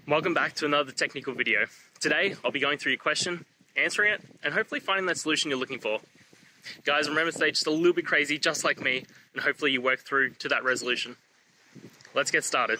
Welcome back to another technical video. Today, I'll be going through your question, answering it, and hopefully finding that solution you're looking for. Guys, remember to stay just a little bit crazy, just like me, and hopefully you work through to that resolution. Let's get started.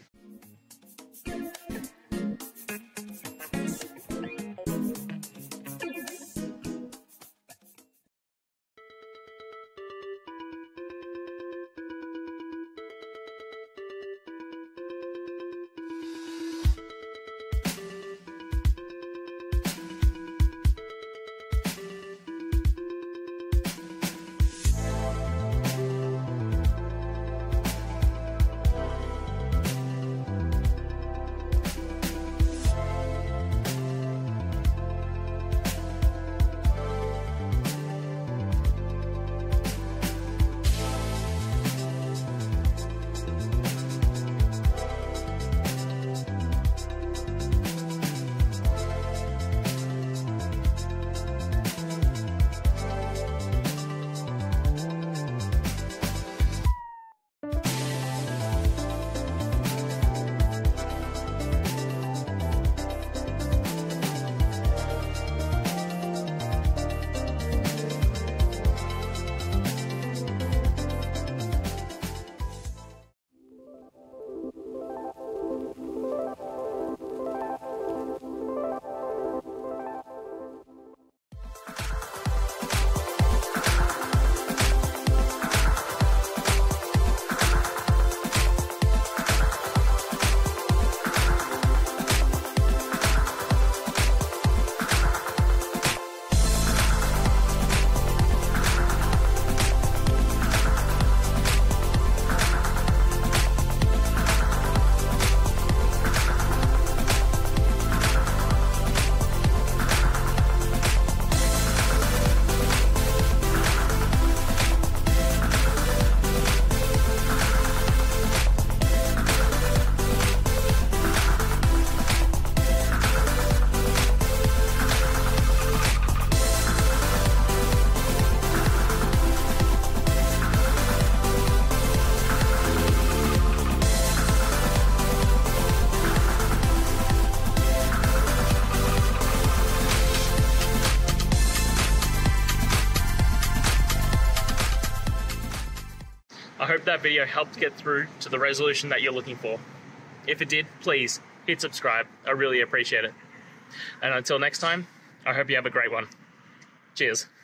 I hope that video helped get through to the resolution that you're looking for. If it did, please hit subscribe. I really appreciate it. And until next time, I hope you have a great one. Cheers.